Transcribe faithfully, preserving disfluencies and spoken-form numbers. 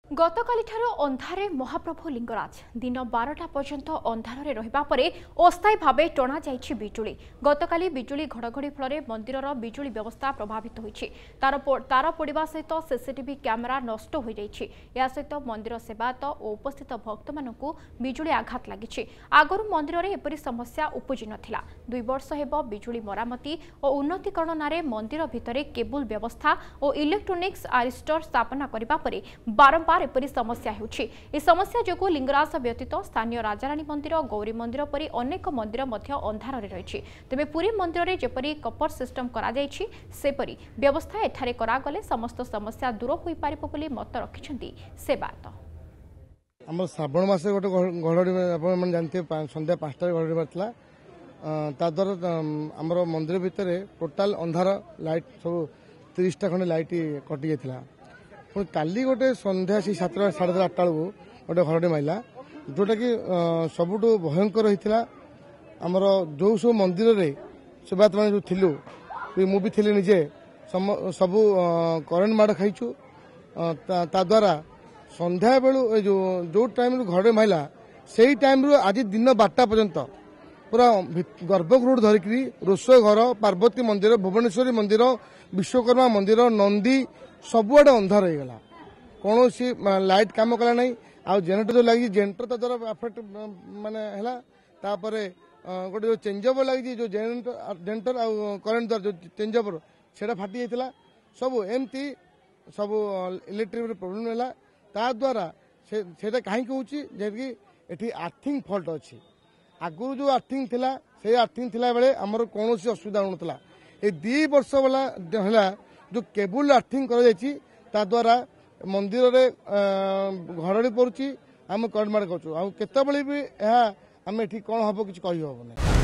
गतकाली अंधारे महाप्रभु लिंगराज दिन बारटा पर्यंत अंधारे रहिबा परे अस्थायी भाव टणा जाइछि बिजुली। गतकाली बिजुली घड़घड़ी फल मंदिर बिजुली व्यवस्था प्रभावित होइछि। तार तार पड़िबा सहित सीसीटीवी कैमेरा नष्ट हो जाइछि। या सहित मंदिर सेवायत और उपस्थित भक्त मानकु बिजुली आघात लागिछि। आगरु मंदिर रे एपरि समस्या उपजि नथिला। दुई वर्ष हेबो बिजुली मरामती और उन्नतीकरण नारे मंदिर भितरे केबुल व्यवस्था और इलेक्ट्रोनिक्स आरिस्टर स्थापना करिबा परे बारंबार एपरी समस्या होउछि। ए समस्या जोगु लिंगराज व्यतीत स्थानीय राजाराणी मंदिर गौरी मंदिर परि अनेक मंदिर मध्य अंधार रे रहिछि। तेबे पुरी मंदिर रे जेपरि कपर सिस्टम करा जाइछि सेपरि व्यवस्था एठारे करा गले समस्त समस्या दूर होई पारिबो बोली मत रखिछन्ती सेवायत। हम श्रावण मास गोटे घड़ड़ी आप जानते संध्या पांचटा घड़ड़ी मारला ता द्वारा आम मंदिर भितर टोटाल अंधार लाइट सब तीसटा खंडे लाइट कटि जाता। पुणी काली गोटे संध्या से सात साढ़े सात आठटा बेलू गोटे घरटे माइला जोटा कि सबुठ भयंकर होता। आमर जो सब मंदिर रे सेवायत मैंने जो थिलु मुझे थी निजे सबू करेन्ट माड़ खाइचु ता द्वारा संध्या बेलू जो जो टाइम घरे माइला से टाइम रू आज दिन बारटा पर्यंत पूरा गर्भगृह धरिक रोष घर पार्वती मंदिर भुवनेश्वरी मंदिर विश्वकर्मा मंदिर नंदी सबुआडे अंधार हो गला। कौन सी लाइट काम कला नहीं। आ जेनेटर जो लगी जेनेटर तो द्वारा अफेक्ट माने हैला। तापरे गोटे जो चेंजओवर लगी जो जेनेटर जेनेटर आ करेन्ट द्वारा जो चेंजओवर सेटा फाटी जाइतिला। सब एमती सब इलेक्ट्रिक प्रॉब्लम हैला। ता द्वारा से सेटा काहे कहूची जे कि एठी आर्थिंग फॉल्ट अछि। आगु जो आर्थिंग थिला से आर्थिंग थिला बेले हमर कोनोसी असुविधा होनतला। ए दो वर्ष वाला हैला जो केबुल आर्थिंग कर जाइछि ता द्वारा मंदिर रे घड़ड़ी पड़ुछि। आम करेन्ट मार करछु। आ केते बेले भी यह आम एठी कोन हबो किछ कहि हबो नै।